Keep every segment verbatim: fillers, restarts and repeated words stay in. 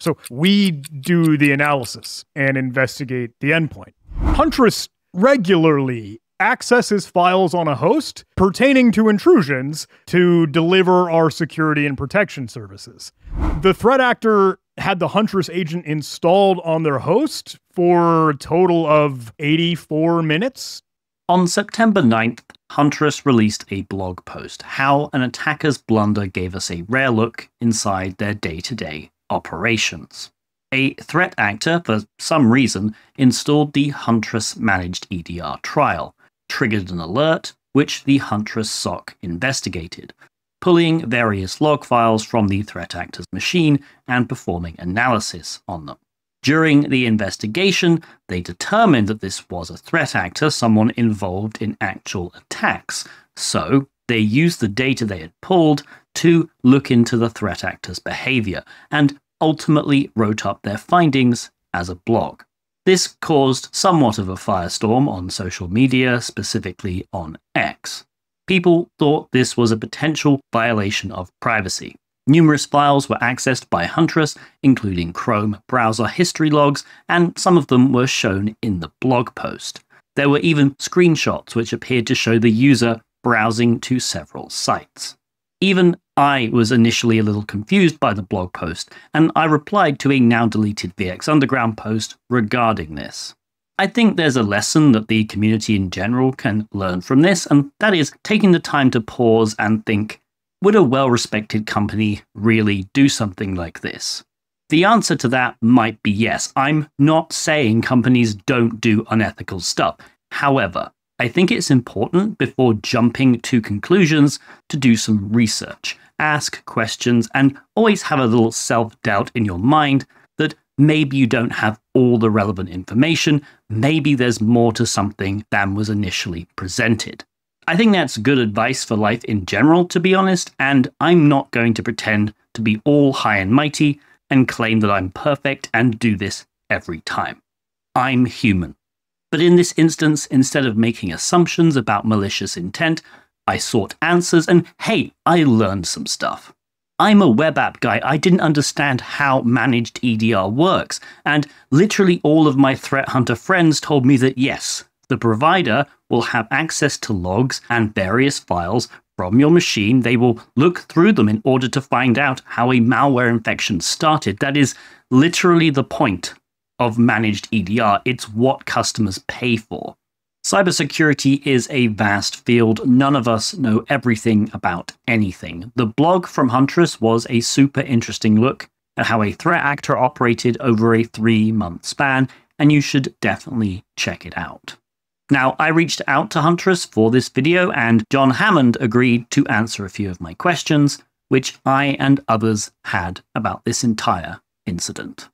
So we do the analysis and investigate the endpoint. Huntress regularly accesses files on a host pertaining to intrusions to deliver our security and protection services. The threat actor had the Huntress agent installed on their host for a total of eighty-four minutes. On September ninth, Huntress released a blog post, How an Attacker's Blunder Gave Us a Rare Look Inside Their Day-to-Day Operations. A threat actor, for some reason, installed the Huntress Managed E D R trial, triggered an alert, which the Huntress S O C investigated, pulling various log files from the threat actor's machine and performing analysis on them. During the investigation, they determined that this was a threat actor, someone involved in actual attacks, so they used the data they had pulled to look into the threat actor's behavior, and ultimately wrote up their findings as a blog. This caused somewhat of a firestorm on social media, specifically on X. People thought this was a potential violation of privacy. Numerous files were accessed by Huntress, including Chrome browser history logs, and some of them were shown in the blog post. There were even screenshots which appeared to show the user browsing to several sites. Even I was initially a little confused by the blog post, and I replied to a now-deleted V X Underground post regarding this. I think there's a lesson that the community in general can learn from this, and that is taking the time to pause and think, would a well-respected company really do something like this? The answer to that might be yes. I'm not saying companies don't do unethical stuff. However, I think it's important before jumping to conclusions to do some research, ask questions, and always have a little self-doubt in your mind that maybe you don't have all the relevant information, maybe there's more to something than was initially presented. I think that's good advice for life in general, to be honest, and I'm not going to pretend to be all high and mighty and claim that I'm perfect and do this every time. I'm human. But in this instance, instead of making assumptions about malicious intent, I sought answers and hey, I learned some stuff. I'm a web app guy. I didn't understand how Managed E D R works, and literally all of my threat hunter friends told me that yes, the provider will have access to logs and various files from your machine. They will look through them in order to find out how a malware infection started. That is literally the point of Managed E D R. It's what customers pay for. Cybersecurity is a vast field. None of us know everything about anything. The blog from Huntress was a super interesting look at how a threat actor operated over a three-month span, and you should definitely check it out. Now, I reached out to Huntress for this video, and John Hammond agreed to answer a few of my questions, which I and others had about this entire incident.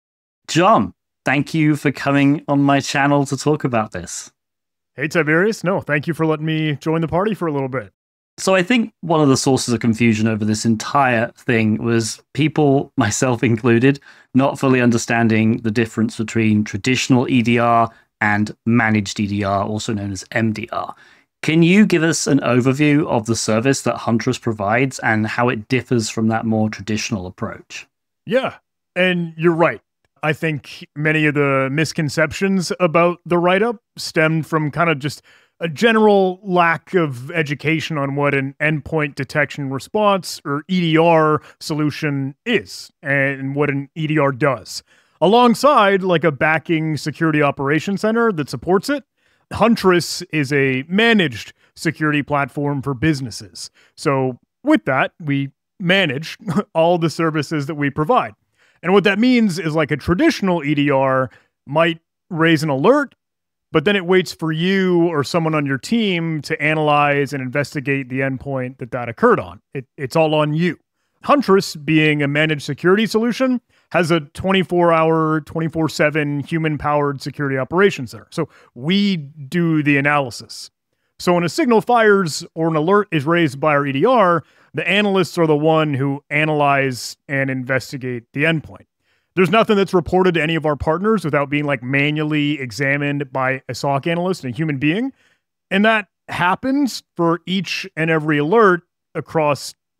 John, thank you for coming on my channel to talk about this. Hey, Tiberius. No, thank you for letting me join the party for a little bit. So I think one of the sources of confusion over this entire thing was people, myself included, not fully understanding the difference between traditional E D R and Managed E D R, also known as M D R. Can you give us an overview of the service that Huntress provides and how it differs from that more traditional approach? Yeah, and you're right. I think many of the misconceptions about the write-up stemmed from kind of just a general lack of education on what an endpoint detection response, or E D R, solution is and what an E D R does. Alongside like a backing security operations center that supports it, Huntress is a managed security platform for businesses. So with that, we manage all the services that we provide. And what that means is like a traditional E D R might raise an alert, but then it waits for you or someone on your team to analyze and investigate the endpoint that that occurred on. It, it's all on you. Huntress, being a managed security solution, has a twenty-four hour, twenty-four seven human-powered security operations center. So we do the analysis. So when a signal fires or an alert is raised by our E D R, the analysts are the one who analyze and investigate the endpoint. There's nothing that's reported to any of our partners without being like manually examined by a S O C analyst and a human being. And that happens for each and every alert across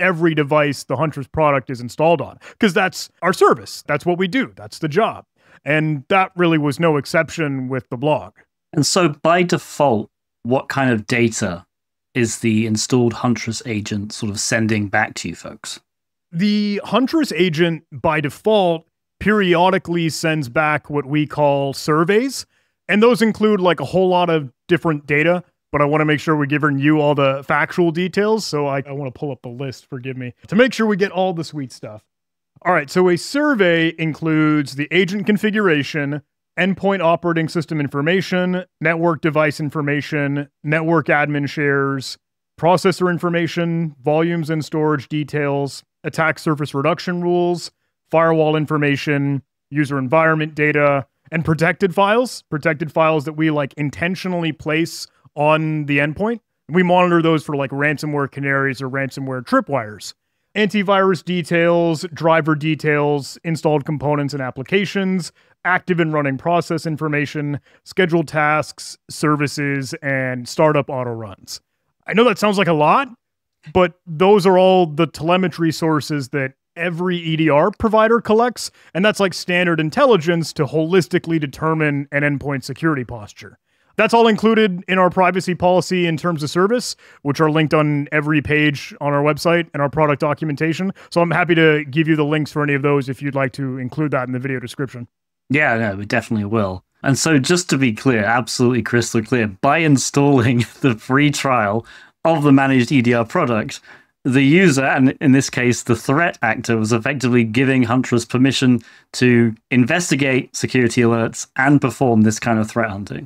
every device the Huntress product is installed on, because that's our service. That's what we do. That's the job. And that really was no exception with the blog. And so by default, what kind of data is the installed Huntress agent sort of sending back to you folks? The Huntress agent, by default, periodically sends back what we call surveys. And those include like a whole lot of different data, but I want to make sure we're giving you all the factual details. So I, I want to pull up a list, forgive me, to make sure we get all the sweet stuff. All right, so a survey includes the agent configuration, endpoint operating system information, network device information, network admin shares, processor information, volumes and storage details, attack surface reduction rules, firewall information, user environment data, and protected files, protected files that we like intentionally place on the endpoint. We monitor those for like ransomware canaries or ransomware tripwires. Antivirus details, driver details, installed components and applications, active and running process information, scheduled tasks, services, and startup auto runs. I know that sounds like a lot, but those are all the telemetry sources that every E D R provider collects, and that's like standard intelligence to holistically determine an endpoint security posture. That's all included in our privacy policy and terms of service, which are linked on every page on our website and our product documentation. So I'm happy to give you the links for any of those if you'd like to include that in the video description. Yeah, no, we definitely will. And so just to be clear, absolutely crystal clear, by installing the free trial of the Managed E D R product, the user, and in this case, the threat actor, was effectively giving Huntress permission to investigate security alerts and perform this kind of threat hunting.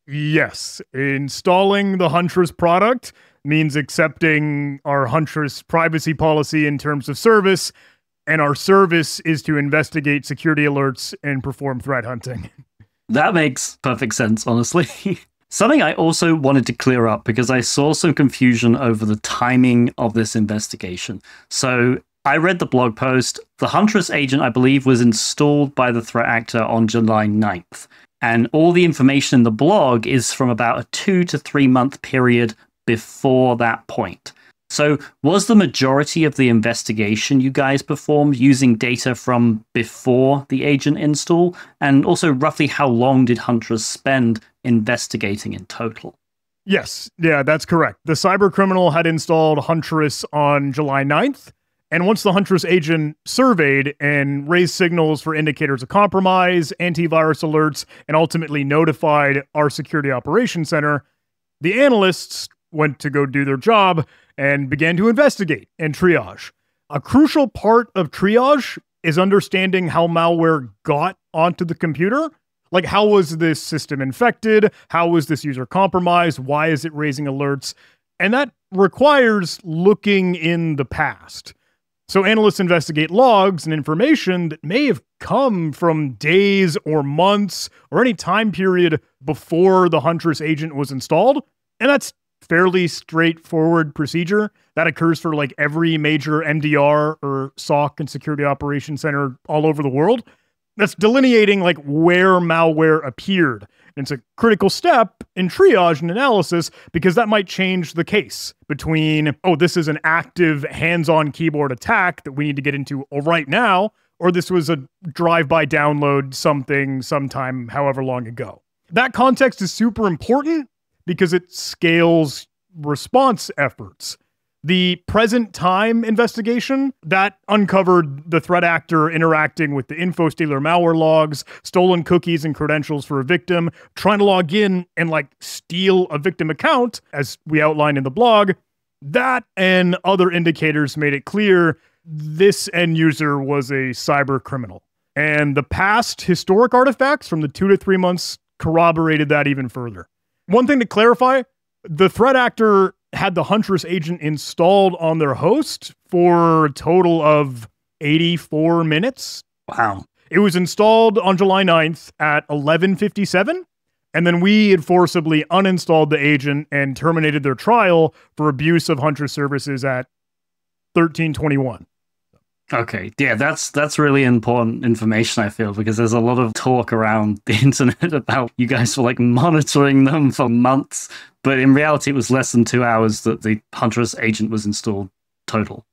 Yes, installing the Huntress product means accepting our Huntress privacy policy in terms of service, and our service is to investigate security alerts and perform threat hunting. That makes perfect sense, honestly. Something I also wanted to clear up because I saw some confusion over the timing of this investigation. So I read the blog post. The Huntress agent, I believe, was installed by the threat actor on July ninth. And all the information in the blog is from about a two to three month period before that point. So was the majority of the investigation you guys performed using data from before the agent install? And also roughly how long did Huntress spend investigating in total? Yes, yeah, that's correct. The cybercriminal had installed Huntress on July ninth. And once the Huntress agent surveyed and raised signals for indicators of compromise, antivirus alerts, and ultimately notified our security operations center, the analysts went to go do their job and began to investigate and triage. A crucial part of triage is understanding how malware got onto the computer. Like, how was this system infected? How was this user compromised? Why is it raising alerts? And that requires looking in the past. So analysts investigate logs and information that may have come from days or months or any time period before the Huntress agent was installed. And that's fairly straightforward procedure that occurs for like every major M D R or S O C and security operations center all over the world. That's delineating like where malware appeared. And it's a critical step in triage and analysis because that might change the case between, oh, this is an active hands-on keyboard attack that we need to get into right now, or this was a drive-by download something sometime however long ago. That context is super important because it scales response efforts. The present time investigation, that uncovered the threat actor interacting with the InfoStealer malware logs, stolen cookies and credentials for a victim, trying to log in and like steal a victim account, as we outlined in the blog. That and other indicators made it clear this end user was a cyber criminal. And the past historic artifacts from the two to three months corroborated that even further. One thing to clarify, the threat actor had the Huntress agent installed on their host for a total of eighty-four minutes. Wow. It was installed on July ninth at eleven fifty-seven, and then we had forcibly uninstalled the agent and terminated their trial for abuse of Huntress services at thirteen twenty-one. Okay, yeah, that's that's really important information, I feel, because there's a lot of talk around the internet about you guys were like monitoring them for months, but in reality it was less than two hours that the Huntress agent was installed total.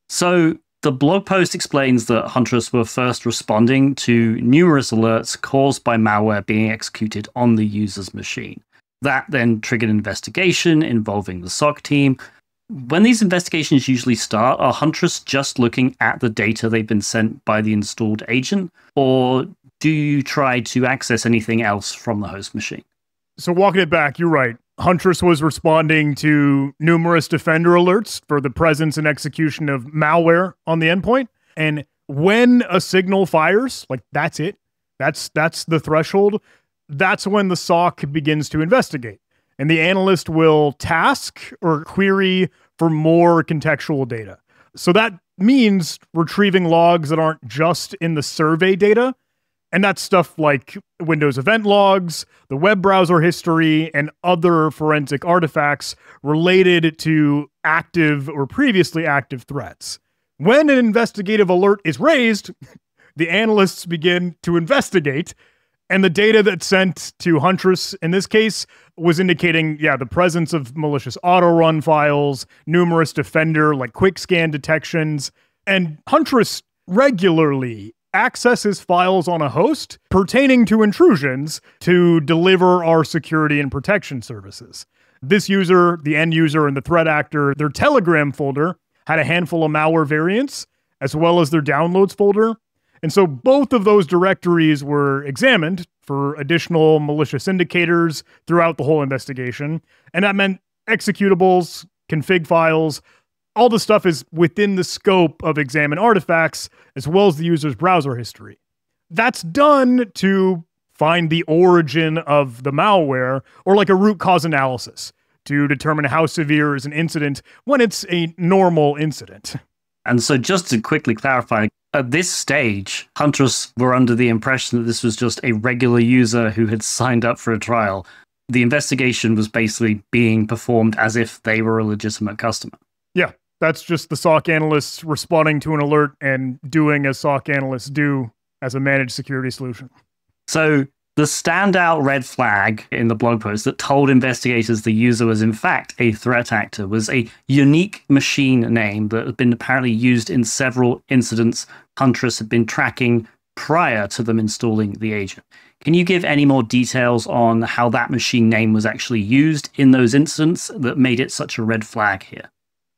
So the blog post explains that Huntress were first responding to numerous alerts caused by malware being executed on the user's machine. That then triggered an investigation involving the S O C team. When these investigations usually start, are Huntress just looking at the data they've been sent by the installed agent, or do you try to access anything else from the host machine? So walking it back, you're right. Huntress was responding to numerous Defender alerts for the presence and execution of malware on the endpoint. And when a signal fires, like that's it, that's that's the threshold, that's when the S O C begins to investigate. And the analyst will task or query for more contextual data. So that means retrieving logs that aren't just in the survey data. And that's stuff like Windows event logs, the web browser history, and other forensic artifacts related to active or previously active threats. When an investigative alert is raised, the analysts begin to investigate, and the data that's sent to Huntress in this case was indicating, yeah, the presence of malicious auto-run files, numerous Defender like quick scan detections, and Huntress regularly accesses files on a host pertaining to intrusions to deliver our security and protection services. This user, the end user, and the threat actor, their Telegram folder had a handful of malware variants, as well as their downloads folder. And so both of those directories were examined for additional malicious indicators throughout the whole investigation. And that meant executables, config files, all the stuff is within the scope of examine artifacts, as well as the user's browser history. That's done to find the origin of the malware, or like a root cause analysis to determine how severe is an incident when it's a normal incident. And so just to quickly clarify, at this stage, Huntress were under the impression that this was just a regular user who had signed up for a trial. The investigation was basically being performed as if they were a legitimate customer. Yeah, that's just the S O C analysts responding to an alert and doing as S O C analysts do as a managed security solution. So the standout red flag in the blog post that told investigators the user was in fact a threat actor was a unique machine name that had been apparently used in several incidents Huntress had been tracking prior to them installing the agent. Can you give any more details on how that machine name was actually used in those incidents that made it such a red flag here?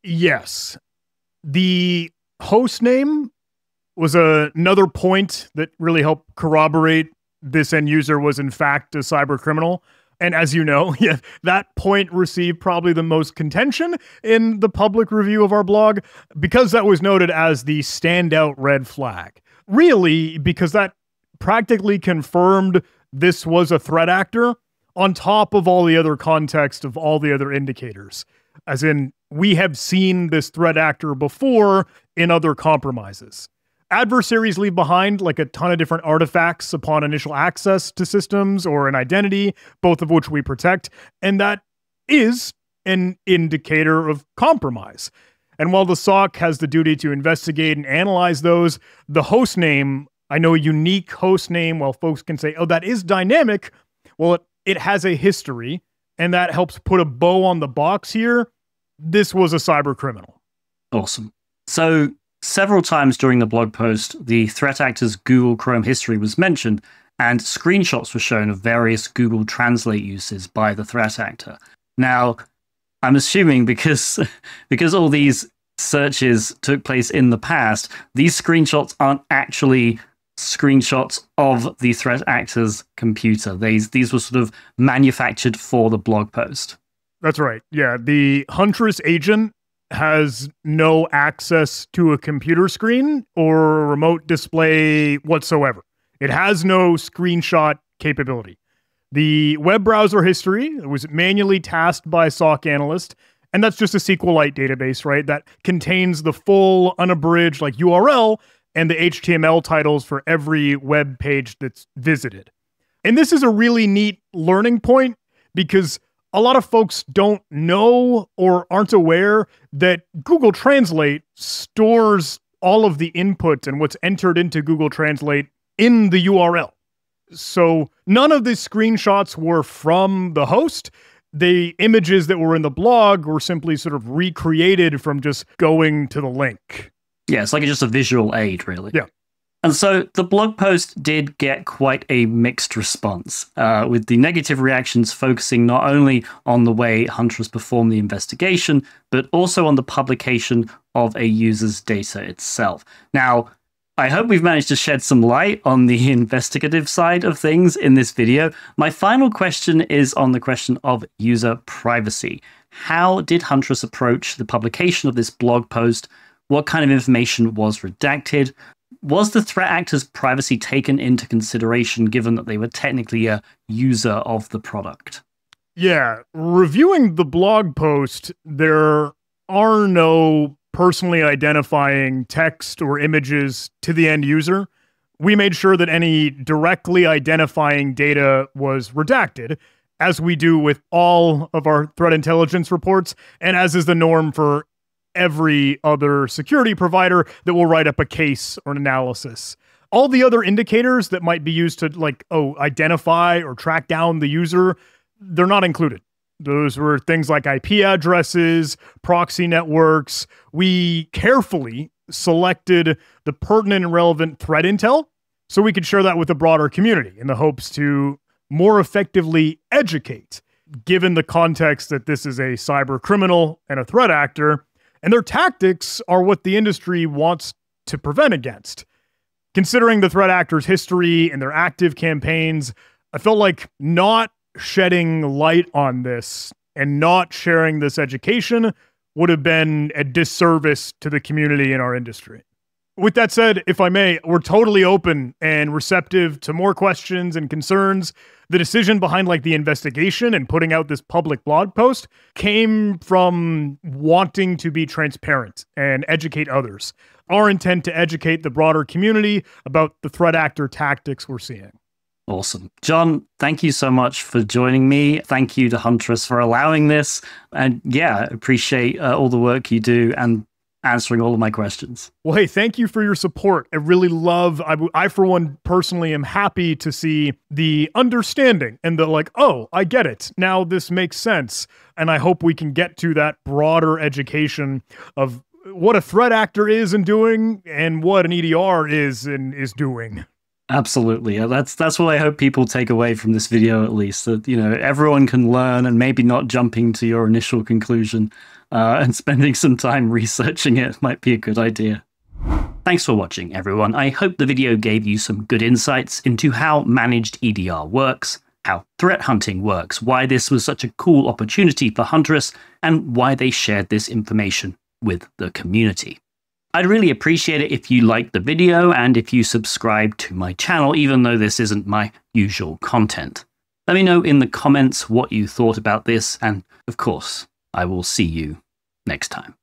Yes. The host name was a, another point that really helped corroborate this end user was in fact a cyber criminal. And as you know, yeah, that point received probably the most contention in the public review of our blog because that was noted as the standout red flag. Really, because that practically confirmed this was a threat actor on top of all the other context of all the other indicators. As in, we have seen this threat actor before in other compromises. Adversaries leave behind like a ton of different artifacts upon initial access to systems or an identity, both of which we protect, and that is an indicator of compromise. And while the S O C has the duty to investigate and analyze those, the host name, I know a unique host name, while folks can say, oh, that is dynamic, well, it, it has a history, and that helps put a bow on the box here. This was a cyber criminal. Awesome. So several times during the blog post, the threat actor's Google Chrome history was mentioned, and screenshots were shown of various Google Translate uses by the threat actor. Now, I'm assuming because, because all these searches took place in the past, these screenshots aren't actually screenshots of the threat actor's computer. These, these were sort of manufactured for the blog post. That's right. Yeah, the Huntress agent has no access to a computer screen or a remote display whatsoever. It has no screenshot capability. The web browser history was manually tasked by a S O C analyst, and that's just a SQLite database, right? That contains the full unabridged like U R L and the H T M L titles for every web page that's visited. And this is a really neat learning point because a lot of folks don't know or aren't aware that Google Translate stores all of the input and what's entered into Google Translate in the U R L. So none of the screenshots were from the host. The images that were in the blog were simply sort of recreated from just going to the link. Yeah, it's like just a visual aid, really. Yeah. And so the blog post did get quite a mixed response, uh, with the negative reactions focusing not only on the way Huntress performed the investigation, but also on the publication of a user's data itself. Now, I hope we've managed to shed some light on the investigative side of things in this video. My final question is on the question of user privacy. How did Huntress approach the publication of this blog post? What kind of information was redacted? Was the threat actor's privacy taken into consideration given that they were technically a user of the product? Yeah, reviewing the blog post, there are no personally identifying text or images to the end user. We made sure that any directly identifying data was redacted, as we do with all of our threat intelligence reports, and as is the norm for every other security provider that will write up a case or an analysis. All the other indicators that might be used to, like, oh, identify or track down the user, they're not included. Those were things like I P addresses, proxy networks. We carefully selected the pertinent and relevant threat intel so we could share that with the broader community in the hopes to more effectively educate, given the context that this is a cyber criminal and a threat actor, and their tactics are what the industry wants to prevent against. Considering the threat actor's history and their active campaigns, I felt like not shedding light on this and not sharing this education would have been a disservice to the community in our industry. With that said, if I may, we're totally open and receptive to more questions and concerns. The decision behind like the investigation and putting out this public blog post came from wanting to be transparent and educate others. Our intent to educate the broader community about the threat actor tactics we're seeing. Awesome. John, thank you so much for joining me. Thank you to Huntress for allowing this. And yeah, appreciate uh, all the work you do and answering all of my questions. Well, hey, thank you for your support. I really love, I, I for one, personally am happy to see the understanding and the like, oh, I get it. Now this makes sense. And I hope we can get to that broader education of what a threat actor is and doing and what an E D R is and is doing. Absolutely. That's that's what I hope people take away from this video, at least, that, you know, everyone can learn and maybe not jumping to your initial conclusion uh, and spending some time researching it might be a good idea. Thanks for watching, everyone. I hope the video gave you some good insights into how managed E D R works, how threat hunting works, why this was such a cool opportunity for Huntress, and why they shared this information with the community. I'd really appreciate it if you liked the video and if you subscribe to my channel, even though this isn't my usual content. Let me know in the comments what you thought about this, and of course, I will see you next time.